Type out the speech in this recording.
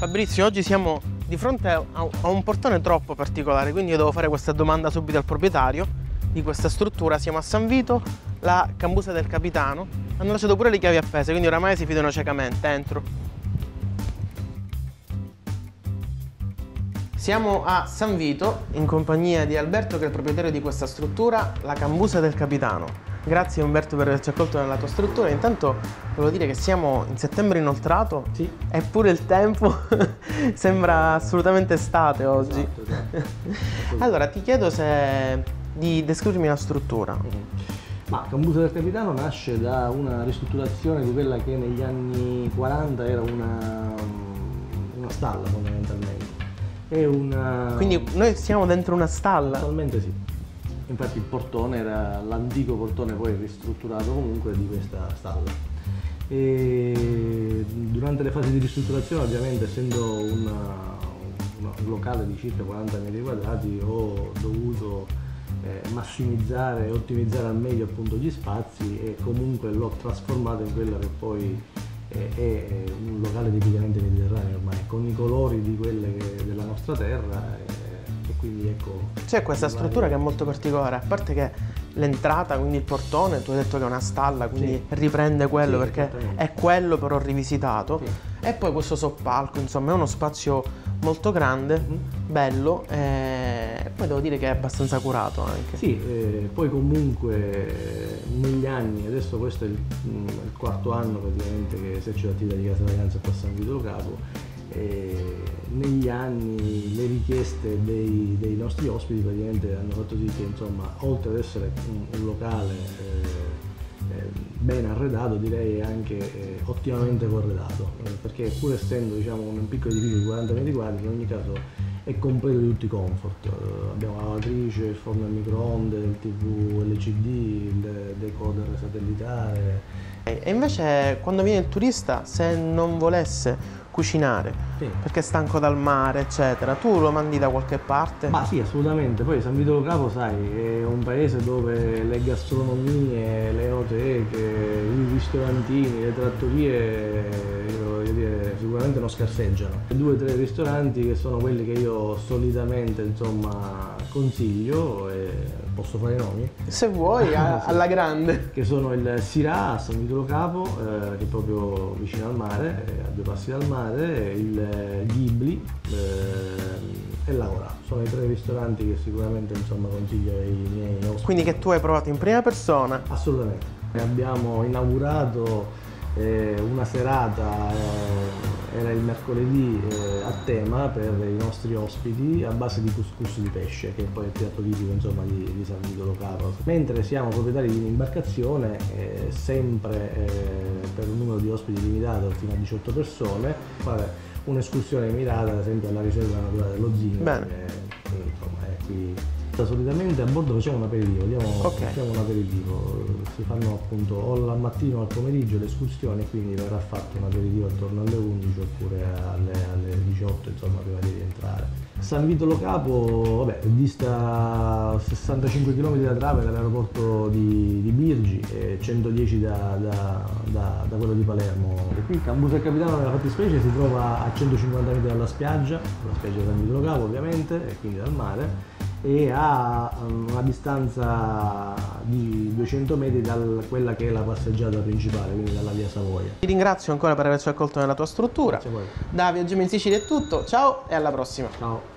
Fabrizio, oggi siamo di fronte a un portone troppo particolare, quindi io devo fare questa domanda subito al proprietario di questa struttura. Siamo a San Vito, la cambusa del capitano. Hanno lasciato pure le chiavi appese, quindi oramai si fidano ciecamente. Entro. Siamo a San Vito in compagnia di Alberto, che è il proprietario di questa struttura, la cambusa del capitano. Grazie Umberto per averci accolto nella tua struttura. Intanto volevo dire che siamo in settembre inoltrato, sì. Eppure il tempo sembra assolutamente estate oggi. Esatto. Allora ti chiedo di descrivermi la struttura. Ma Cambusa del Capitano nasce da una ristrutturazione di quella che negli anni 40 era una stalla fondamentalmente. Quindi noi siamo dentro una stalla? Attualmente sì. Infatti il portone era l'antico portone poi ristrutturato comunque di questa stalla. E durante le fasi di ristrutturazione, ovviamente essendo un locale di circa 40 metri quadrati, ho dovuto massimizzare e ottimizzare al meglio appunto gli spazi, e comunque l'ho trasformato in quella che poi è un locale tipicamente mediterraneo ormai, con i colori di quelle della nostra terra. E quindi ecco, c'è questa struttura che è molto particolare, a parte che l'entrata, quindi il portone, tu hai detto che è una stalla, quindi sì, riprende quello, sì, perché è quello però rivisitato, sì. E poi questo soppalco, insomma è uno spazio molto grande, bello, e poi devo dire che è abbastanza curato anche. Sì, poi comunque negli anni, adesso questo è il quarto anno praticamente che esercito l'attività di casa vacanza qua a San Vito Lo Capo. Negli anni le richieste dei nostri ospiti praticamente hanno fatto sì che, insomma, oltre ad essere un locale ben arredato, direi anche ottimamente corredato, perché pur essendo, diciamo, un piccolo edificio di 40 metri quadri, in ogni caso è completo di tutti i comfort. Abbiamo la lavatrice, il forno a microonde, il TV LCD, il decoder satellitare. E invece quando viene il turista, se non volesse cucinare, sì, perché è stanco dal mare eccetera, tu lo mandi da qualche parte? Ma sì, assolutamente. Poi San Vito Lo Capo, sai, è un paese dove le gastronomie, le enoteche, i ristorantini, le trattorie, voglio dire, sicuramente non scarseggiano. 2 o 3 ristoranti che sono quelli che io solitamente, insomma, consiglio, e posso fare i nomi? Se vuoi, alla grande. Che sono il Sirà a San Vito Lo Capo, che è proprio vicino al mare, a 2 passi dal mare, il Ghibli e l'Agorà. Sono i 3 ristoranti che sicuramente, insomma, consiglio ai miei ospiti. Quindi che tu hai provato in prima persona? Assolutamente. Abbiamo inaugurato una serata, era il mercoledì, a tema per i nostri ospiti, a base di couscous di pesce, che poi è il piatto tipico, insomma, di San Vito Lo Capo. Mentre siamo proprietari di un'imbarcazione, sempre per un numero di ospiti limitato fino a 18 persone, fare un'escursione mirata ad esempio alla riserva naturale dello Zingaro. Bene. Insomma, è qui. Solitamente a bordo facciamo un aperitivo, facciamo un aperitivo, si fanno appunto o al mattino o al pomeriggio le escursioni, quindi verrà fatto un aperitivo attorno alle 11 oppure alle 18, insomma, prima di rientrare. San Vito Lo Capo, vabbè, dista 65 km da Trave dall'aeroporto di Birgi e 110 da quello di Palermo. E qui Cambusa del Capitano nella fattispecie si trova a 150 metri dalla spiaggia, la spiaggia di San Vito Lo Capo ovviamente, e quindi dal mare, e a una distanza di 200 metri da quella che è la passeggiata principale, quindi dalla via Savoia. Ti ringrazio ancora per averci accolto nella tua struttura. Grazie a voi. Da Viaggiamo in Sicilia è tutto, ciao e alla prossima. Ciao.